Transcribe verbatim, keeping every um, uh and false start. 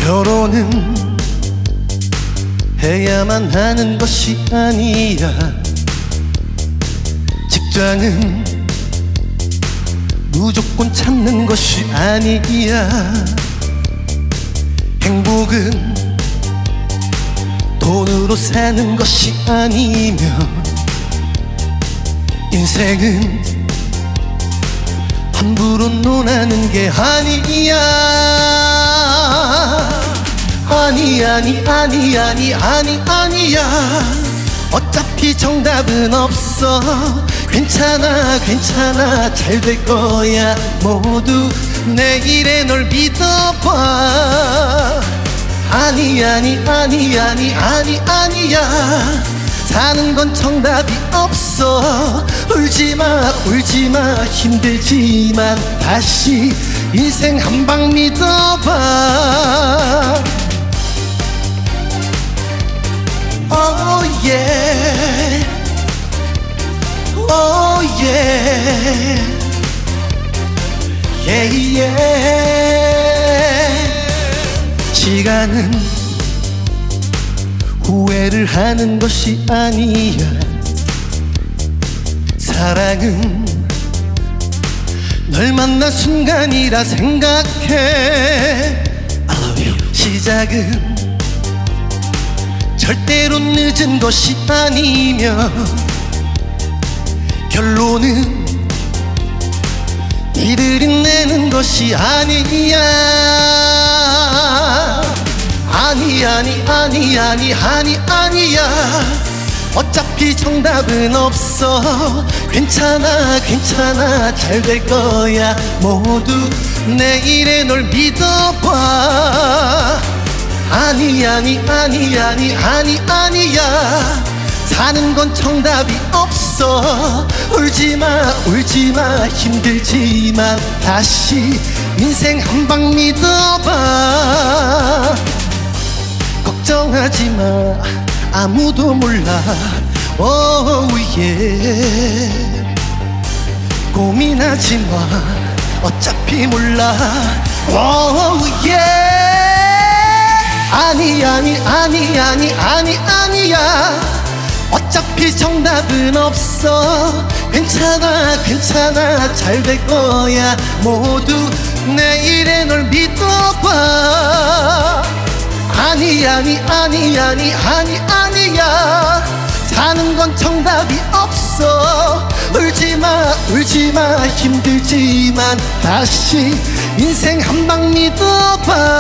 결혼은 해야만 하는 것이 아니야. 직장은 무조건 찾는 것이 아니야. 행복은 돈으로 사는 것이 아니면 인생은 함부로 논하는 게 아니야. 아니 아니 아니 아니 아니 아니야. 어차피 정답은 없어. 괜찮아 괜찮아 잘 될 거야. 모두 내일의 널 믿어봐. 아니 아니 아니 아니 아니 아니야. 사는 건 정답이 없어. 울지마 울지마 힘들지만 다시 인생 한 방 믿어봐. Oh yeah, oh yeah, yeah yeah. 시간은 후회를 하는 것이 아니야. 사랑은 널 만난 순간이라 생각해. I love you. 시작은 절대로 늦은 것이 아니며 결론은 니들이 내는 것이 아니야. 아니 아니 아니 아니 아니 아니야. 어차피 정답은 없어. 괜찮아 괜찮아 잘 될 거야. 모두 내일의 널 믿어봐. 아니 아니 아니 아니 아니 아니야. 사는 건 정답이 없어. 울지마 울지마 힘들지만 다시 인생 한 방 믿어봐. 걱정하지마 아무도 몰라. Oh yeah. 고민하지마 어차피 몰라. Oh yeah. 아니 아니 아니 아니 아니 아니야. 어차피 정답은 없어. 괜찮아 괜찮아 잘 될 거야. 모두 내일의 널 믿어봐. 아니 아니 아니 아니 아니 아니야. 사는 건 정답이 없어. 울지마 울지마 힘들지만 다시 인생 한 방 믿어봐.